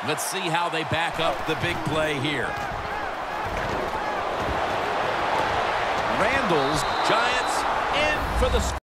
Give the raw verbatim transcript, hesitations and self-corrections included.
Let's see how they back up the big play here. Randall's Giants in for the